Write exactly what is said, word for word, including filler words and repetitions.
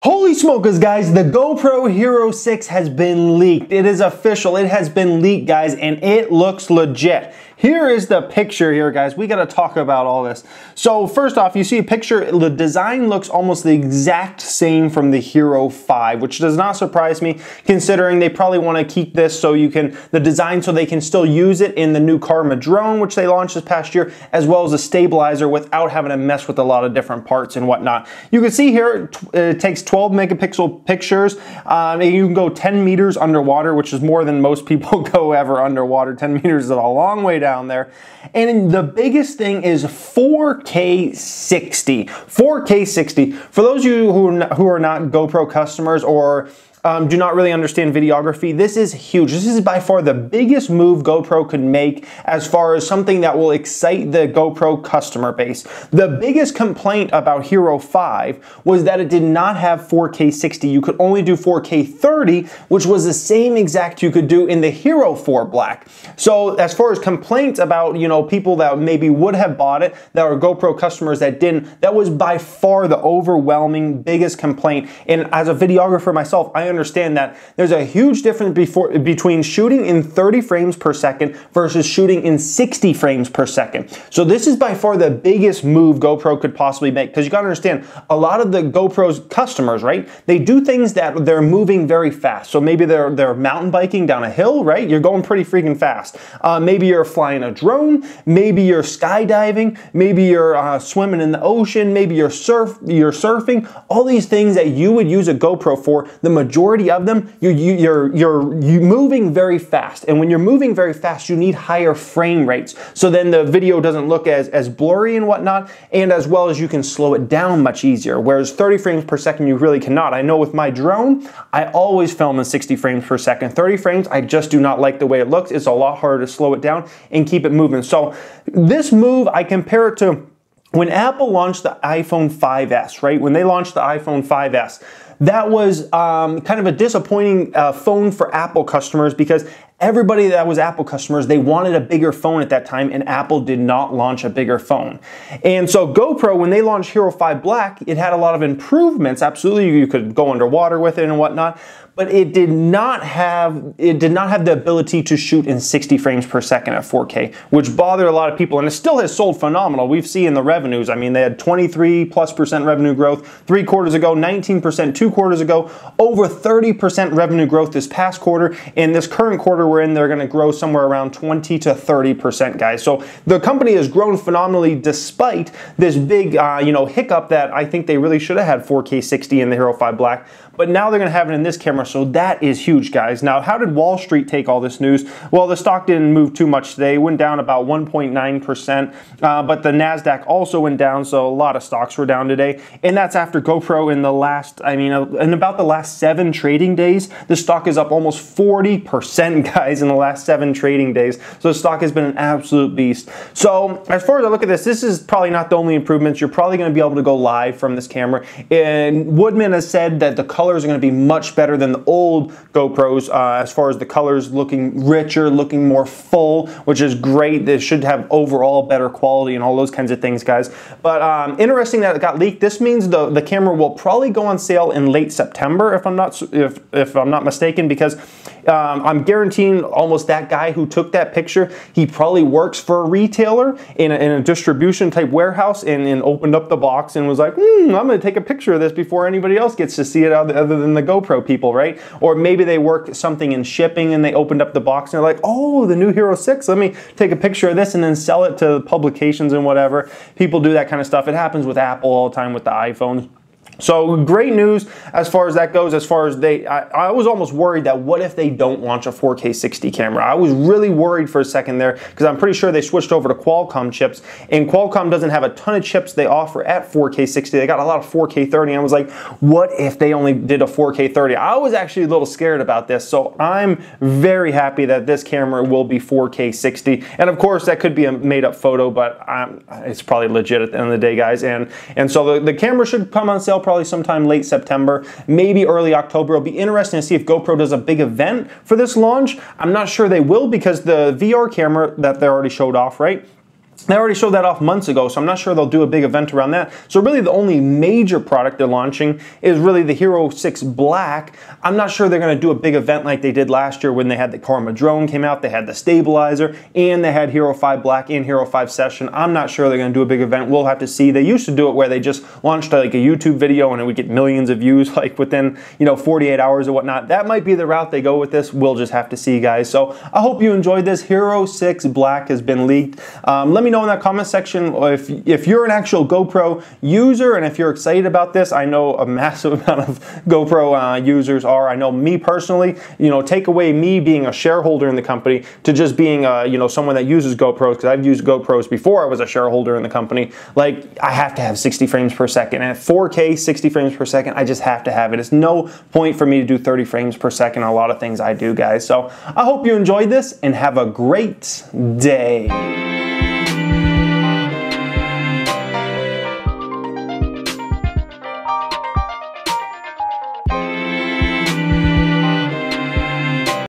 Holy smokers, guys, the GoPro Hero six has been leaked. It is official. It has been leaked, guys, and it looks legit. Here is the picture here, guys. We got to talk about all this. So first off, you see a picture. The design looks almost the exact same from the Hero five, which does not surprise me, considering they probably want to keep this so you can, the design so they can still use it in the new Karma drone, which they launched this past year, as well as a stabilizer without having to mess with a lot of different parts and whatnot. You can see here, it takes twelve megapixel pictures. Um, and you can go ten meters underwater, which is more than most people go ever underwater. ten meters is a long way down there. And the biggest thing is four K sixty. four K sixty. For those of you who are not, who are not GoPro customers or Um, do not really understand videography, this is huge. This is by far the biggest move GoPro could make as far as something that will excite the GoPro customer base. The biggest complaint about Hero five was that it did not have four K sixty. You could only do four K thirty, which was the same exact you could do in the Hero four Black. So as far as complaints about, you know, people that maybe would have bought it, that were GoPro customers that didn't, that was by far the overwhelming biggest complaint. And as a videographer myself, I understand that there's a huge difference before, between shooting in thirty frames per second versus shooting in sixty frames per second. So this is by far the biggest move GoPro could possibly make, because you gotta understand, a lot of the GoPro's customers, right, they do things that they're moving very fast. So maybe they're, they're mountain biking down a hill, right? You're going pretty freaking fast. Uh, maybe you're flying a drone, maybe you're skydiving, maybe you're uh, swimming in the ocean, maybe you're, surf, you're surfing. All these things that you would use a GoPro for, the majority of them, you're, you're, you're, you're moving very fast. And when you're moving very fast, you need higher frame rates. So then the video doesn't look as, as blurry and whatnot, and as well as you can slow it down much easier. Whereas thirty frames per second, you really cannot. I know with my drone, I always film in sixty frames per second. thirty frames, I just do not like the way it looks. It's a lot harder to slow it down and keep it moving. So this move, I compare it to when Apple launched the iPhone five S, right? When they launched the iPhone five S, that was um, kind of a disappointing uh, phone for Apple customers, because everybody that was Apple customers, they wanted a bigger phone at that time, and Apple did not launch a bigger phone. And so GoPro, when they launched Hero five Black, it had a lot of improvements. Absolutely, you could go underwater with it and whatnot, but it did not have it did not have the ability to shoot in sixty frames per second at four K, which bothered a lot of people, and it still has sold phenomenal. We've seen the revenues. I mean, they had twenty-three plus percent revenue growth three quarters ago, nineteen percent two quarters ago, over thirty percent revenue growth this past quarter, and this current quarter we're in, they're going to grow somewhere around twenty to thirty percent, guys. So the company has grown phenomenally despite this big, uh, you know, hiccup that I think they really should have had four K sixty in the Hero five Black. But now they're going to have it in this camera, so that is huge, guys. Now, how did Wall Street take all this news? Well, the stock didn't move too much today. It went down about one point nine percent, uh, but the NASDAQ also went down, so a lot of stocks were down today. And that's after GoPro in the last, I mean, in about the last seven trading days, the stock is up almost forty percent, guys, in the last seven trading days. So the stock has been an absolute beast. So as far as I look at this, this is probably not the only improvements. You're probably going to be able to go live from this camera. And Woodman has said that the color colors are going to be much better than the old GoPros, uh, as far as the colors looking richer, looking more full, which is great. They should have overall better quality and all those kinds of things, guys. But um, interesting that it got leaked. This means the, the camera will probably go on sale in late September, if I'm not if, if I'm not mistaken, because um, I'm guaranteeing almost that guy who took that picture, he probably works for a retailer in a, in a distribution type warehouse, and, and opened up the box and was like, hmm, I'm going to take a picture of this before anybody else gets to see it out other than the GoPro people, right? Or maybe they work something in shipping and they opened up the box and they're like, oh, the new Hero six, let me take a picture of this and then sell it to publications and whatever. People do that kind of stuff. It happens with Apple all the time with the iPhones. So great news as far as that goes. As far as they, I, I was almost worried that what if they don't launch a four K sixty camera? I was really worried for a second there, because I'm pretty sure they switched over to Qualcomm chips, and Qualcomm doesn't have a ton of chips they offer at four K sixty. They got a lot of four K thirty, and I was like, what if they only did a four K thirty? I was actually a little scared about this, so I'm very happy that this camera will be four K sixty. And of course, that could be a made-up photo, but um, it's probably legit at the end of the day, guys. And and so the, the camera should come on sale probably sometime late September, maybe early October. It'll be interesting to see if GoPro does a big event for this launch. I'm not sure they will, because the V R camera that they already showed off, right? They already showed that off months ago, so I'm not sure they'll do a big event around that. So really the only major product they're launching is really the Hero six Black. I'm not sure they're gonna do a big event like they did last year when they had the Karma drone came out, they had the stabilizer, and they had Hero five Black and Hero five Session. I'm not sure they're gonna do a big event. We'll have to see. They used to do it where they just launched like a YouTube video and it would get millions of views like within, you know, forty-eight hours or whatnot. That might be the route they go with this. We'll just have to see, guys. So I hope you enjoyed this. Hero six Black has been leaked. Um, let me know in that comment section if, if you're an actual GoPro user and if you're excited about this. I know a massive amount of GoPro uh, users are. I know me personally, you know, take away me being a shareholder in the company to just being, uh, you know, someone that uses GoPros, because I've used GoPros before I was a shareholder in the company. Like, I have to have sixty frames per second, and at four K, sixty frames per second, I just have to have it. It's no point for me to do thirty frames per second on a lot of things I do, guys. So I hope you enjoyed this and have a great day.